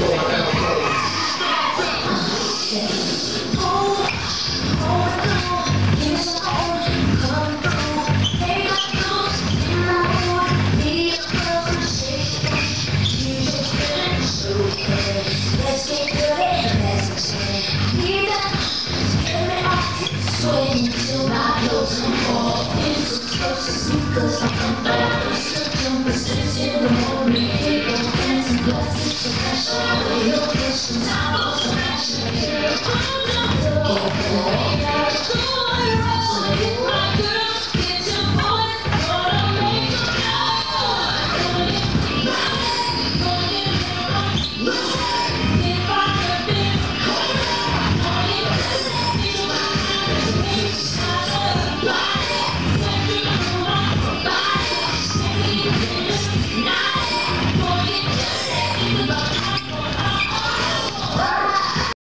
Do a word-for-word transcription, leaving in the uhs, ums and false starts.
Cause I'm a certain position in the morning, people dancing, blessings, so special, your questions,